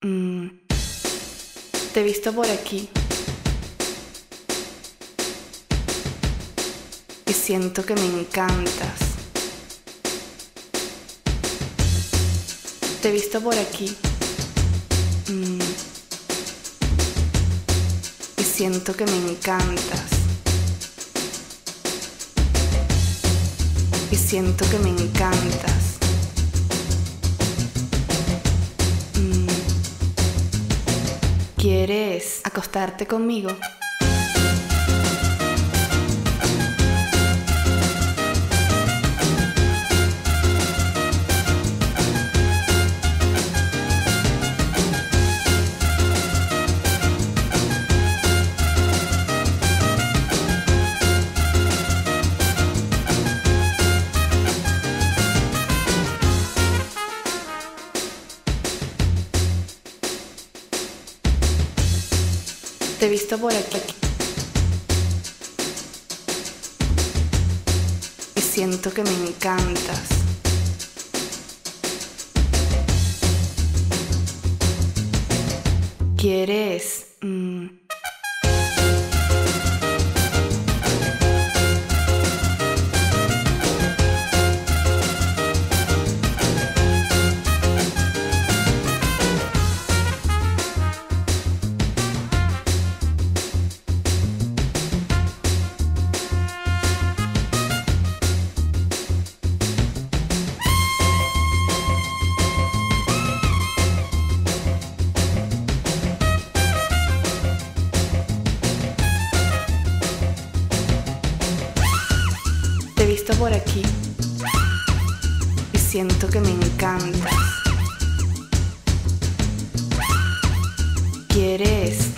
Mm, Te he visto por aquí y siento que me encantas. Te he visto por aquí y siento que me encantas. Y siento que me encantas. ¿Quieres acostarte conmigo? Te he visto por aquí y siento que me encantas. ¿Quieres? Te he visto por aquí y siento que me encantas. ¿Quieres?